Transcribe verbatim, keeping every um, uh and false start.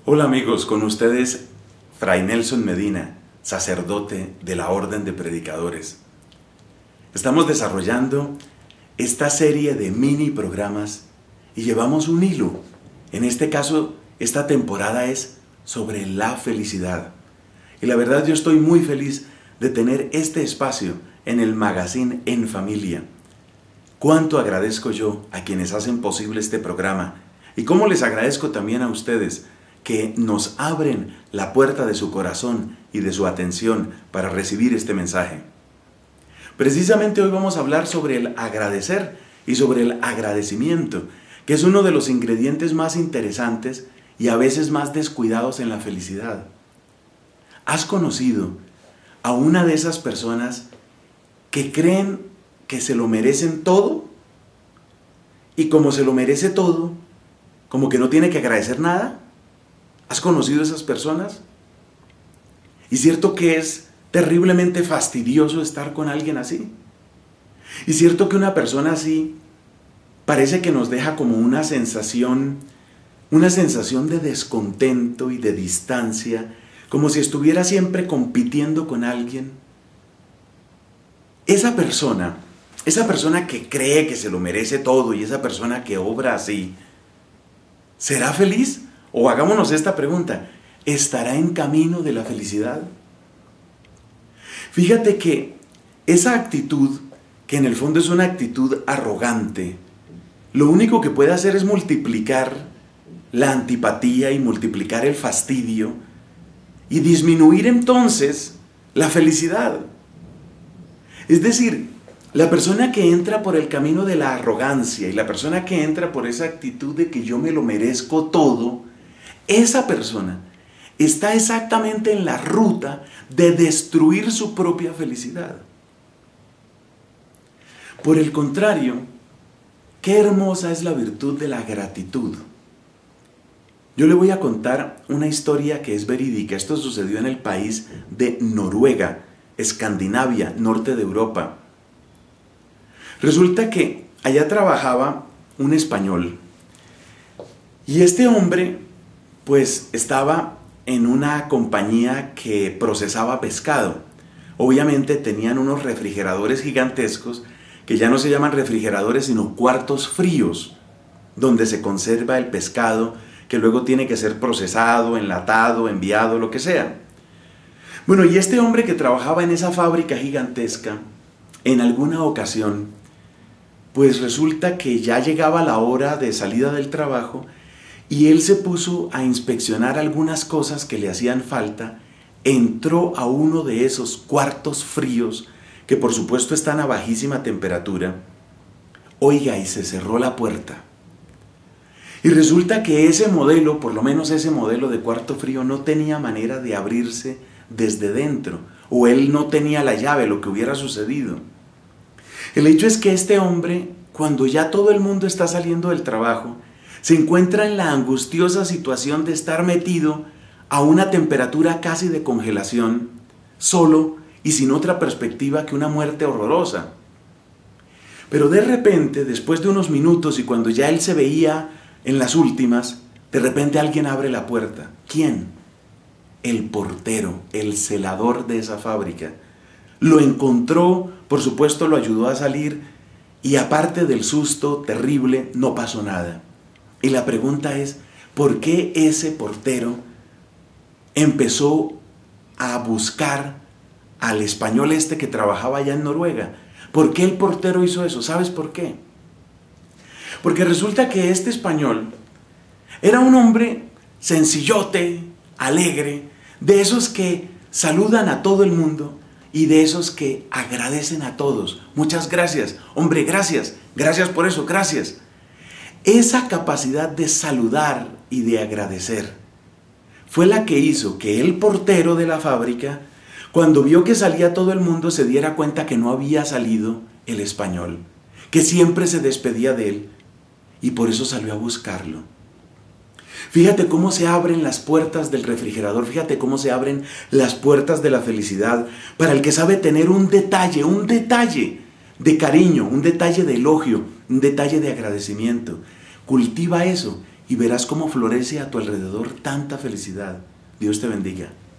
Hola amigos, con ustedes Fray Nelson Medina, sacerdote de la Orden de Predicadores. Estamos desarrollando esta serie de mini programas y llevamos un hilo. En este caso, esta temporada es sobre la felicidad. Y la verdad yo estoy muy feliz de tener este espacio en el magazine En Familia. Cuánto agradezco yo a quienes hacen posible este programa y cómo les agradezco también a ustedes que nos abren la puerta de su corazón y de su atención para recibir este mensaje. Precisamente hoy vamos a hablar sobre el agradecer y sobre el agradecimiento, que es uno de los ingredientes más interesantes y a veces más descuidados en la felicidad. ¿Has conocido a una de esas personas que creen que se lo merecen todo? Y como se lo merece todo, como que no tiene que agradecer nada. ¿Has conocido a esas personas? Y cierto que es terriblemente fastidioso estar con alguien así. Y cierto que una persona así parece que nos deja como una sensación, una sensación de descontento y de distancia, como si estuviera siempre compitiendo con alguien. Esa persona, esa persona que cree que se lo merece todo y esa persona que obra así, ¿será feliz? O hagámonos esta pregunta, ¿estará en camino de la felicidad? Fíjate que esa actitud, que en el fondo es una actitud arrogante, lo único que puede hacer es multiplicar la antipatía y multiplicar el fastidio y disminuir entonces la felicidad. Es decir, la persona que entra por el camino de la arrogancia y la persona que entra por esa actitud de que yo me lo merezco todo, esa persona está exactamente en la ruta de destruir su propia felicidad. Por el contrario, qué hermosa es la virtud de la gratitud. Yo le voy a contar una historia que es verídica. Esto sucedió en el país de Noruega, Escandinavia, norte de Europa. Resulta que allá trabajaba un español y este hombre pues estaba en una compañía que procesaba pescado. Obviamente tenían unos refrigeradores gigantescos que ya no se llaman refrigeradores sino cuartos fríos, donde se conserva el pescado que luego tiene que ser procesado, enlatado, enviado, lo que sea. Bueno, y este hombre que trabajaba en esa fábrica gigantesca, en alguna ocasión, pues resulta que ya llegaba la hora de salida del trabajo y él se puso a inspeccionar algunas cosas que le hacían falta, entró a uno de esos cuartos fríos, que por supuesto están a bajísima temperatura, oiga, y se cerró la puerta. Y resulta que ese modelo, por lo menos ese modelo de cuarto frío, no tenía manera de abrirse desde dentro, o él no tenía la llave, lo que hubiera sucedido. El hecho es que este hombre, cuando ya todo el mundo está saliendo del trabajo, se encuentra en la angustiosa situación de estar metido a una temperatura casi de congelación, solo y sin otra perspectiva que una muerte horrorosa. Pero de repente, después de unos minutos y cuando ya él se veía en las últimas, de repente alguien abre la puerta. ¿Quién? El portero, el celador de esa fábrica. Lo encontró, por supuesto lo ayudó a salir y aparte del susto terrible, no pasó nada. Y la pregunta es, ¿por qué ese portero empezó a buscar al español este que trabajaba allá en Noruega? ¿Por qué el portero hizo eso? ¿Sabes por qué? Porque resulta que este español era un hombre sencillote, alegre, de esos que saludan a todo el mundo y de esos que agradecen a todos. Muchas gracias, hombre, gracias, gracias por eso, gracias. Esa capacidad de saludar y de agradecer fue la que hizo que el portero de la fábrica, cuando vio que salía todo el mundo, se diera cuenta que no había salido el español, que siempre se despedía de él, y por eso salió a buscarlo. Fíjate cómo se abren las puertas del refrigerador, fíjate cómo se abren las puertas de la felicidad para el que sabe tener un detalle, un detalle de cariño, un detalle de elogio, un detalle de agradecimiento. Cultiva eso y verás cómo florece a tu alrededor tanta felicidad. Dios te bendiga.